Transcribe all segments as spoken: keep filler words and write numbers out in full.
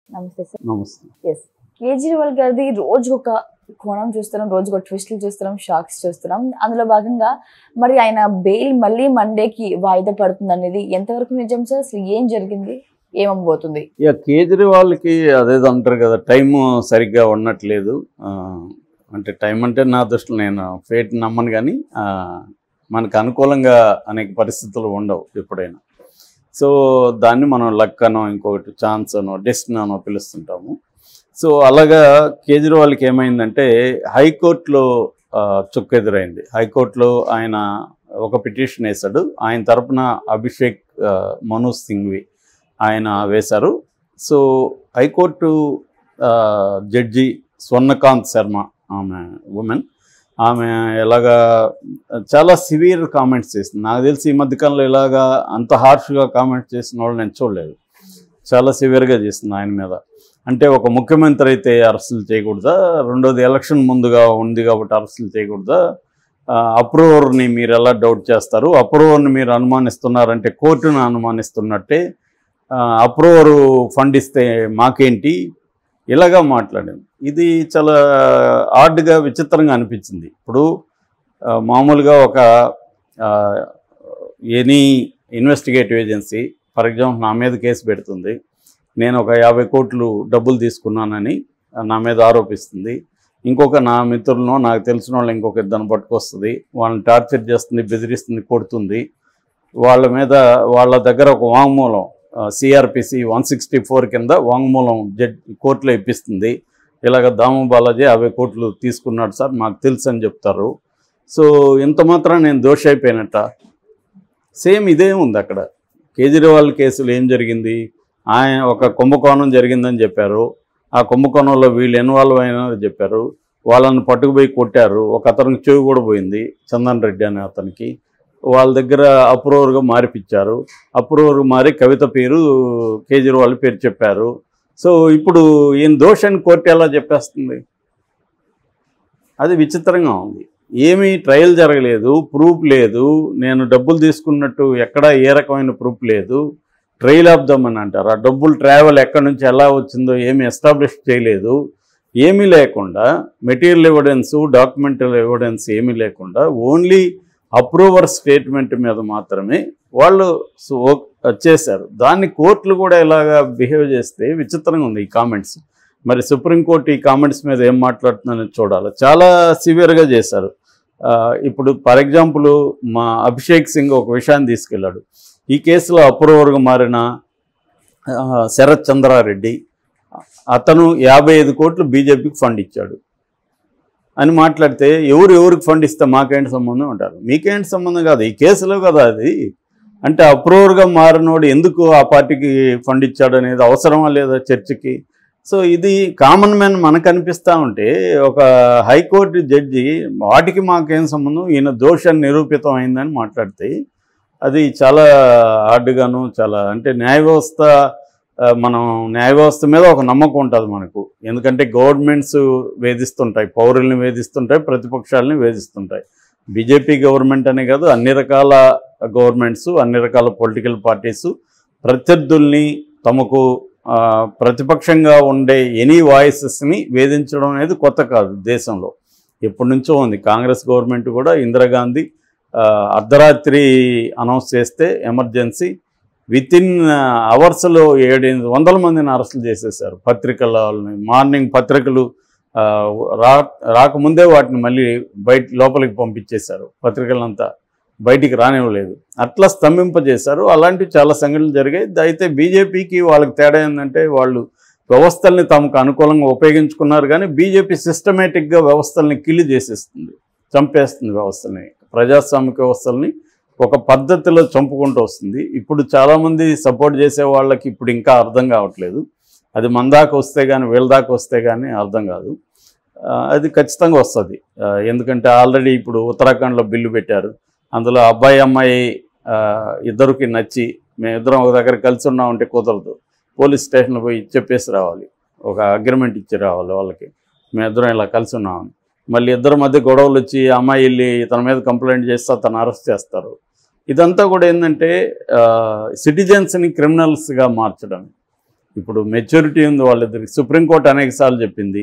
నమస్తే సార్. నమస్తే. ఎస్, కేజ్రీవాల్ గారిది రోజు ఒక కోణం చూస్తున్నాం, రోజు ఒక ట్విస్టులు చూస్తున్నాం, షాక్స్ చూస్తున్నాం. అందులో భాగంగా మరి ఆయన బెయిల్ మళ్ళీ మండేకి వాయిదా పడుతుంది అనేది ఎంతవరకు నిజం సార్? అసలు ఏం జరిగింది, ఏమవ్వబోతుంది? ఇక కేజ్రీవాల్కి అదేదో అంటారు కదా, టైం సరిగ్గా ఉండట్లేదు. అంటే టైం అంటే నా దృష్టిలో నేను ఫేట్ నమ్మను, కానీ మనకు అనుకూలంగా అనేక పరిస్థితులు ఉండవు ఎప్పుడైనా. సో దాన్ని మనం లక్ అనో, ఇంకొకటి ఛాన్స్ అనో, డెస్టినీ అనో పిలుస్తుంటాము. సో అలాగా కేజ్రీవాల్కి ఏమైందంటే హైకోర్టులో చుక్కెదురైంది. హైకోర్టులో ఆయన ఒక పిటిషన్ వేశాడు. ఆయన తరపున అభిషేక్ మను సింఘ్వి ఆయన వేశారు. So high court judge Swarnakant Sharma, ఆమె ఉమెన్, ఆమె ఎలాగా చాలా సివియర్ కామెంట్స్ చేసింది. నాకు తెలిసి ఈ మధ్యకాలంలో ఇలాగా అంత హార్ష్గా కామెంట్స్ చేసిన వాళ్ళు నేను చూడలేదు. చాలా సివియర్గా చేసింది ఆయన మీద. అంటే ఒక ముఖ్యమంత్రి అయితే అరెస్టులు చేయకూడదా, రెండోది ఎలక్షన్ ముందుగా ఉంది కాబట్టి అరెస్టులు చేయకూడదా, అప్రూవర్ని మీరు ఎలా డౌట్ చేస్తారు, అప్రూవర్ని మీరు అనుమానిస్తున్నారంటే కోర్టును అనుమానిస్తున్నట్టే, అప్రూవరు ఫండ్ ఇస్తే మాకేంటి, ఇలాగా మాట్లాడింది. ఇది చాలా ఆడ్గా విచిత్రంగా అనిపించింది. ఇప్పుడు మామూలుగా ఒక any investigative agency for example నా మీద కేసు పెడుతుంది, నేను ఒక యాభై కోట్లు డబ్బులు తీసుకున్నానని నా మీద ఆరోపిస్తుంది. ఇంకొక నా మిత్రులను నాకు తెలిసిన వాళ్ళు ఇంకొక ఇద్దరిని పట్టుకొస్తుంది, వాళ్ళని టార్చర్ చేస్తుంది, బెదిరిస్తుంది, కొడుతుంది. వాళ్ళ మీద వాళ్ళ దగ్గర ఒక వాంగ్మూలం సిఆర్పిసి వన్ సిక్స్టీ ఫోర్ కింద వాంగ్మూలం జడ్ కోర్టులో ఇప్పిస్తుంది. ఇలాగ దాము బాలాజీ యాభై కోట్లు తీసుకున్నాడు సార్, మాకు తెలుసు అని చెప్తారు. సో ఇంత మాత్రం నేను దోషి అయిపోయినట్ట. సేమ్ ఇదే ఉంది అక్కడ. కేజ్రీవాల్ కేసులో ఏం జరిగింది, ఆయన ఒక కుంభకోణం జరిగిందని చెప్పారు, ఆ కుంభకోణంలో వీళ్ళు ఇన్వాల్వ్ అయినారని చెప్పారు, వాళ్ళని పట్టుకుపోయి కొట్టారు. ఒక అతనికి చెవి కూడా పోయింది, చందన్ రెడ్డి అనే అతనికి. వాళ్ళ దగ్గర అప్రూవర్గా మారిపించారు. అప్రూవర్గా మారి కవిత పేరు కేజ్రీవాల్ పేరు చెప్పారు. సో ఇప్పుడు ఈయన దోషాన్ని కోర్టు ఎలా చెప్పేస్తుంది? అది విచిత్రంగా ఉంది. ఏమీ ట్రయల్ జరగలేదు, ప్రూఫ్ లేదు, నేను డబ్బులు తీసుకున్నట్టు ఎక్కడా ఏ రకమైన ప్రూఫ్ లేదు. ట్రయల్ ఆఫ్ దమ్ అని అంటారు. ఆ డబ్బులు ట్రావెల్ ఎక్కడి నుంచి ఎలా వచ్చిందో ఏమీ ఎస్టాబ్లిష్ చేయలేదు. ఏమీ లేకుండా మెటీరియల్ ఎవిడెన్సు, డాక్యుమెంటల్ ఎవిడెన్స్ ఏమీ లేకుండా ఓన్లీ అప్రూవర్ స్టేట్మెంట్ మీద మాత్రమే వాళ్ళు చేశారు. దాన్ని కోర్టులు కూడా ఇలాగా బిహేవ్ చేస్తే విచిత్రంగా ఉంది ఈ కామెంట్స్. మరి సుప్రీంకోర్టు ఈ కామెంట్స్ మీద ఏం మాట్లాడుతుందని చూడాలి. చాలా సివియర్గా చేశారు. ఇప్పుడు ఫర్ ఎగ్జాంపుల్ మా అభిషేక్ సింగ్ ఒక విషయాన్ని తీసుకెళ్ళాడు. ఈ కేసులో అప్రూవర్గా మారిన శరత్ చంద్రారెడ్డి అతను యాభై ఐదు కోట్లు బీజేపీకి ఫండ్ ఇచ్చాడు అని మాట్లాడితే ఎవరు ఎవరికి ఫండ్ ఇస్తే మాకేంటి సంబంధం అంటారు. మీకేంటి సంబంధం కాదు, ఈ కేసులో కదా అది. అంటే అప్రూవర్గా మారినోడు ఎందుకు ఆ పార్టీకి ఫండ్ ఇచ్చాడు అనేది అవసరమా లేదా చర్చకి? సో ఇది కామన్ మ్యాన్ మనకు అనిపిస్తూ ఉంటే ఒక హైకోర్టు జడ్జి వాటికి మాకేం సంబంధం, ఈయన దోషాన్ని నిరూపితం అయిందని మాట్లాడితే అది చాలా హార్డ్గాను, చాలా అంటే న్యాయ వ్యవస్థ, మనం న్యాయ వ్యవస్థ మీద ఒక నమ్మకం ఉంటుంది మనకు. ఎందుకంటే గవర్నమెంట్స్ వేధిస్తుంటాయి, పౌరుల్ని వేధిస్తుంటాయి, ప్రతిపక్షాలని వేధిస్తుంటాయి. బీజేపీ గవర్నమెంట్ అనే కాదు, అన్ని రకాల గవర్నమెంట్స్, అన్ని రకాల పొలిటికల్ పార్టీస్ ప్రత్యర్థుల్ని తమకు ప్రతిపక్షంగా ఉండే ఎనీ వాయిసెస్ని వేధించడం అనేది కొత్త కాదు. దేశంలో ఎప్పటి నుంచో ఉంది. కాంగ్రెస్ గవర్నమెంట్ కూడా ఇందిరాగాంధీ అర్ధరాత్రి అనౌన్స్ చేస్తే ఎమర్జెన్సీ విత్ ఇన్ అవర్స్లో ఏడెనిమిది వందల మందిని అరెస్టులు చేసేసారు. పత్రికలని మార్నింగ్ పత్రికలు రా రాకముందే వాటిని మళ్ళీ బయట లోపలికి పంపించేశారు. పత్రికలంతా బయటికి రానివ్వలేదు, అట్లా స్తంభింపజేశారు. అలాంటివి చాలా సంఘటనలు జరిగాయి. అయితే బీజేపీకి వాళ్ళకి తేడా ఏంటంటే వాళ్ళు వ్యవస్థల్ని తమకు అనుకూలంగా ఉపయోగించుకున్నారు, కానీ బీజేపీ సిస్టమేటిక్గా వ్యవస్థల్ని కిల్లి చేసేస్తుంది, చంపేస్తుంది. వ్యవస్థల్ని, ప్రజాస్వామిక వ్యవస్థల్ని ఒక పద్ధతిలో చంపుకుంటూ వస్తుంది. ఇప్పుడు చాలామంది సపోర్ట్ చేసే వాళ్ళకి ఇప్పుడు ఇంకా అర్థం కావట్లేదు. అది మన దాకా వస్తే కానీ వీళ్ళ దాకా వస్తే కానీ అర్థం కాదు. అది ఖచ్చితంగా వస్తుంది. ఎందుకంటే ఆల్రెడీ ఇప్పుడు ఉత్తరాఖండ్లో బిల్లు పెట్టారు. అందులో అబ్బాయి అమ్మాయి ఇద్దరికి నచ్చి మేమిద్దరం ఒక దగ్గర కలిసి ఉన్నామంటే కుదరదు, పోలీస్ స్టేషన్లో పోయి చెప్పేసి రావాలి, ఒక అగ్రిమెంట్ ఇచ్చి రావాలి వాళ్ళకి, మేమిద్దరం ఇలా కలిసి ఉన్నామని. మళ్ళీ ఇద్దరి మధ్య గొడవలు వచ్చి అమ్మాయి వెళ్ళి తన మీద కంప్లైంట్ చేస్తే తను అరెస్ట్ చేస్తారు. ఇదంతా కూడా ఏంటంటే సిటిజన్స్ని క్రిమినల్స్గా మార్చడం. ఇప్పుడు మెచ్యూరిటీ ఉంది వాళ్ళిద్దరికి. సుప్రీంకోర్టు అనేకసార్లు చెప్పింది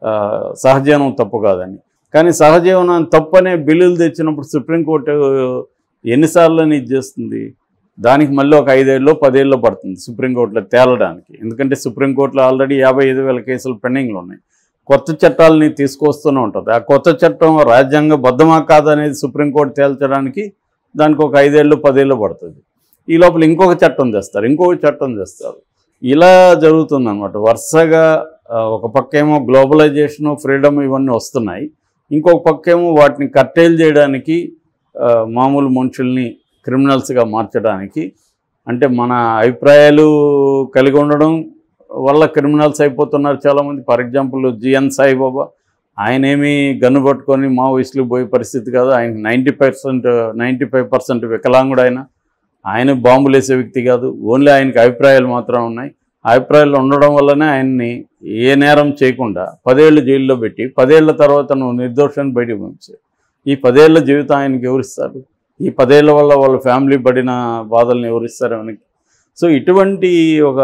సహజీవనం తప్పు కాదని. కానీ సహజీవనం తప్పు అనే బిల్లులు తెచ్చినప్పుడు సుప్రీంకోర్టు ఎన్నిసార్లు ఇది చేస్తుంది? దానికి మళ్ళీ ఒక ఐదేళ్ళు పదేళ్ళు పడుతుంది సుప్రీంకోర్టులో తేలడానికి. ఎందుకంటే సుప్రీంకోర్టులో ఆల్రెడీ యాభై ఐదు వేల కేసులు పెండింగ్లు ఉన్నాయి. కొత్త చట్టాలని తీసుకొస్తూనే ఉంటుంది. ఆ కొత్త చట్టం రాజ్యాంగ బద్ధమా కాదనేది సుప్రీంకోర్టు తేల్చడానికి దానికి ఒక ఐదేళ్ళు పదేళ్ళు పడుతుంది. ఈ లోపల ఇంకొక చట్టం తెస్తారు, ఇంకొక చట్టం తెస్తారు. ఇలా జరుగుతుందన్నమాట వరుసగా. ఒక పక్కేమో గ్లోబలైజేషను, ఫ్రీడమ్ ఇవన్నీ వస్తున్నాయి. ఇంకొక పక్కేమో వాటిని కట్టేలు చేయడానికి, మామూలు మనుషుల్ని క్రిమినల్స్గా మార్చడానికి, అంటే మన అభిప్రాయాలు కలిగి ఉండడం వల్ల క్రిమినల్స్ అయిపోతున్నారు చాలామంది. ఫర్ ఎగ్జాంపుల్ జిఎన్ సాయిబాబా, ఆయన ఏమీ గన్ను పట్టుకొని మావోయిస్టులు పోయే పరిస్థితి కాదు. ఆయన ninety percent ninety five percent వికలాంగుడు. ఆయన ఆయన బాంబులు వేసే వ్యక్తి కాదు. ఓన్లీ ఆయనకి అభిప్రాయాలు మాత్రం ఉన్నాయి. అభిప్రాయాలు ఉండడం వల్లనే ఆయన్ని ఏ నేరం చేయకుండా పదేళ్ళు జైల్లో పెట్టి పదేళ్ల తర్వాత నువ్వు నిర్దోషాన్ని బయటకు పంపించావు. ఈ పదేళ్ల జీవితం ఆయనకి ఎవరిస్తారు? ఈ పదేళ్ల వల్ల వాళ్ళ ఫ్యామిలీ పడిన బాధల్ని ఎవరిస్తారు ఆయనకి? సో ఇటువంటి ఒక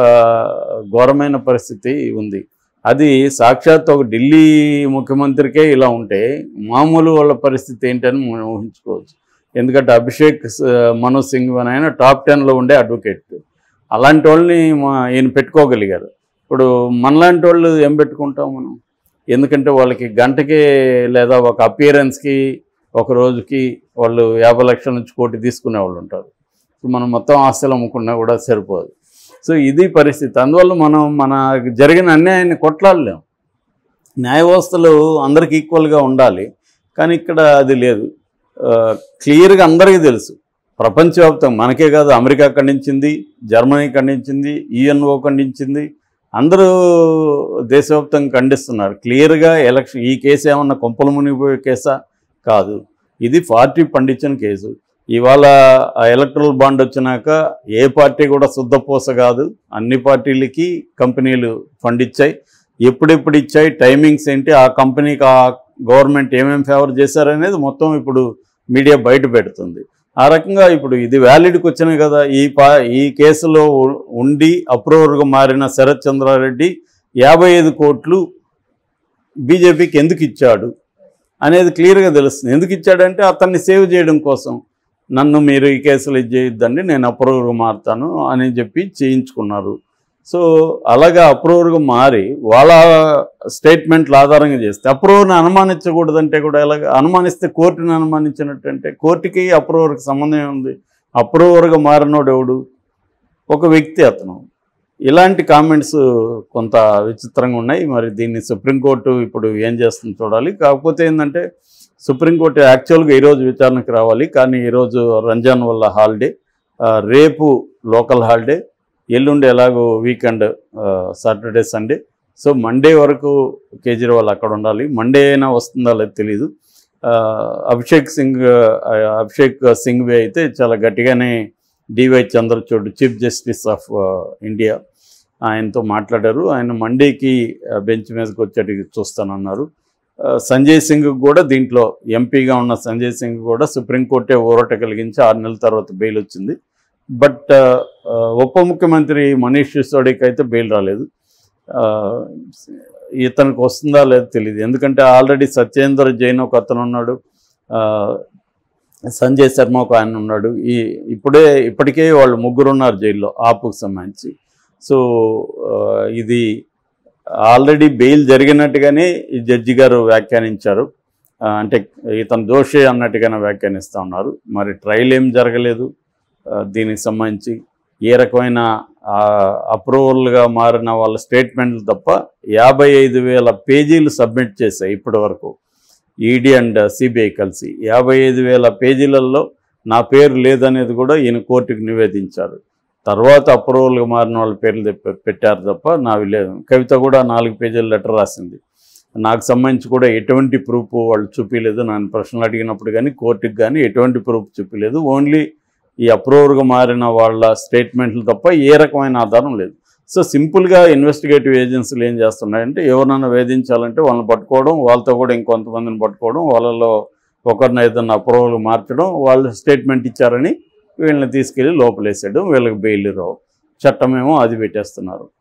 ఘోరమైన పరిస్థితి ఉంది. అది సాక్షాత్ ఒక ఢిల్లీ ముఖ్యమంత్రికే ఇలా ఉంటే మామూలు వాళ్ళ పరిస్థితి ఏంటని మనం ఊహించుకోవచ్చు. ఎందుకంటే అభిషేక్ మను సింఘ్వి ఆయన టాప్ టెన్లో ఉండే అడ్వకేట్. అలాంటి వాళ్ళని మా ఈయన పెట్టుకోగలిగారు. ఇప్పుడు మనలాంటి వాళ్ళు ఏం పెట్టుకుంటాం మనం? ఎందుకంటే వాళ్ళకి గంటకి లేదా ఒక అపియరెన్స్కి ఒక రోజుకి వాళ్ళు యాభై లక్షల నుంచి కోటి తీసుకునే వాళ్ళు ఉంటారు. మనం మొత్తం ఆస్తులు అమ్ముకున్నా కూడా సరిపోదు. సో ఇది పరిస్థితి. అందువల్ల మనం మన జరిగిన అన్యాయాన్ని కొట్లాడలేం. న్యాయ వ్యవస్థలు అందరికి ఈక్వల్గా ఉండాలి, కానీ ఇక్కడ అది లేదు. క్లియర్గా అందరికీ తెలుసు, ప్రపంచవ్యాప్తంగా మనకే కాదు, అమెరికా ఖండించింది, జర్మనీ ఖండించింది, యుఎన్ఓ ఖండించింది, అందరూ దేశవ్యాప్తంగా ఖండిస్తున్నారు క్లియర్గా. ఎలక్షన్ ఈ కేసు ఏమన్నా కొంపలు మునిగిపోయే కేసా? కాదు, ఇది పార్టీ పండించిన కేసు. ఇవాళ ఎలక్ట్రల్ బాండ్ వచ్చినాక ఏ పార్టీ కూడా శుద్ధపోస కాదు. అన్ని పార్టీలకి కంపెనీలు ఫండ్ ఇచ్చాయి. ఎప్పుడెప్పుడు ఇచ్చాయి, టైమింగ్స్ ఏంటి, ఆ కంపెనీకి ఆ గవర్నమెంట్ ఏమేమి ఫేవర్ చేశారనేది మొత్తం ఇప్పుడు మీడియా బయట పెడుతుంది. ఆ రకంగా ఇప్పుడు ఇది వ్యాలిడ్కి వచ్చినాయి కదా. ఈ పా ఈ కేసులో ఉండి అప్రూవర్గా మారిన శరత్ చంద్రారెడ్డి యాభై ఐదు కోట్లు బీజేపీకి ఎందుకు ఇచ్చాడు అనేది క్లియర్గా తెలుస్తుంది. ఎందుకు ఇచ్చాడంటే అతన్ని సేవ్ చేయడం కోసం. నన్ను మీరు ఈ కేసులు ఇది చేయొద్దండి, నేను అప్రూవర్గా మారుతాను అని చెప్పి చేయించుకున్నారు. సో అలాగా అప్రూవర్గా మారి వాళ్ళ స్టేట్మెంట్లు ఆధారంగా చేస్తే అప్రూవర్ని అనుమానించకూడదంటే కూడా ఎలాగ అనుమానిస్తే కోర్టుని అనుమానించినట్టు అంటే కోర్టుకి అప్రూవర్కి సంబంధం ఉంది. అప్రూవర్గా మారినోడు ఎవడు? ఒక వ్యక్తి, అతను. ఇలాంటి కామెంట్స్ కొంత విచిత్రంగా ఉన్నాయి. మరి దీన్ని సుప్రీంకోర్టు ఇప్పుడు ఏం చేస్తుందో చూడాలి. కాకపోతే ఏంటంటే సుప్రీంకోర్టు యాక్చువల్గా ఈరోజు విచారణకు రావాలి, కానీ ఈరోజు రంజాన్ వల్ల హాలిడే, రేపు లోకల్ హాలిడే, ఎల్లుండి ఎలాగో weekend Saturday Sunday. So Monday వరకు కేజ్రీవాల్ అక్కడ ఉండాలి. మండే అయినా వస్తుందా లేదు తెలీదు. అభిషేక్ సింగ్ అభిషేక్ సింఘ్వి అయితే చాలా గట్టిగానే DY Chandrachud chief justice of India ఆయనతో మాట్లాడారు. ఆయన మండేకి బెంచ్ మీదకి వచ్చేటికి చూస్తానన్నారు. సంజయ్ సింగ్ కూడా దీంట్లో ఎంపీగా ఉన్న సంజయ్ సింగ్ కూడా సుప్రీంకోర్టే ఊరట కలిగించి ఆరు నెలల తర్వాత బెయిల్ వచ్చింది. బట్ ఉప ముఖ్యమంత్రి మనీష్ సిసోడియాకి అయితే బెయిల్ రాలేదు. ఇతనికి వస్తుందా లేదో తెలియదు. ఎందుకంటే ఆల్రెడీ సత్యేంద్ర జైన్ ఒక అతను ఉన్నాడు, సంజయ్ శర్మ ఒక ఆయన ఉన్నాడు. ఈ ఇప్పుడే ఇప్పటికే వాళ్ళు ముగ్గురు ఉన్నారు జైల్లో ఆపుకు సంబంధించి. సో ఇది ఆల్రెడీ బెయిల్ జరిగినట్టుగానే ఈ జడ్జి గారు వ్యాఖ్యానించారు. అంటే ఇతను దోషి అన్నట్టుగానే వ్యాఖ్యానిస్తూ ఉన్నారు. మరి ట్రయల్ ఏం జరగలేదు దీనికి సంబంధించి. ఏ రకమైన అప్రూవల్గా మారిన వాళ్ళ స్టేట్మెంట్లు తప్ప యాభై ఐదు వేల పేజీలు సబ్మిట్ చేశాయి ఇప్పటి వరకు ఈడీ అండ్ సిబిఐ కలిసి. యాభై ఐదు వేల పేజీలలో నా పేరు లేదనేది కూడా ఈయన కోర్టుకు నివేదించారు. తర్వాత అప్రూవల్గా మారిన వాళ్ళ పేర్లు పెట్టారు తప్ప నావి లేదు. కవిత కూడా నాలుగు పేజీల లెటర్ రాసింది. నాకు సంబంధించి కూడా ఎటువంటి ప్రూఫ్ వాళ్ళు చూపించలేదు. నన్ను ప్రశ్నలు అడిగినప్పుడు కానీ కోర్టుకు కానీ ఎటువంటి ప్రూఫ్ చూపించలేదు. ఓన్లీ ఈ అప్రూవర్గా మారిన వాళ్ళ స్టేట్మెంట్లు తప్ప ఏ రకమైన ఆధారం లేదు. సో సింపుల్గా ఇన్వెస్టిగేటివ్ ఏజెన్సీలు ఏం చేస్తున్నాయంటే ఎవరినైనా వేధించాలంటే వాళ్ళని పట్టుకోవడం, వాళ్ళతో కూడా ఇంకొంతమందిని పట్టుకోవడం, వాళ్ళలో ఒకరిని ఏదన్నా అప్రూవల్ మార్చడం, వాళ్ళు స్టేట్మెంట్ ఇచ్చారని వీళ్ళని తీసుకెళ్ళి లోపలేసేయడం, వీళ్ళకి బెయిల్ రావు. చట్టమేమో అది పెట్టేస్తున్నారు.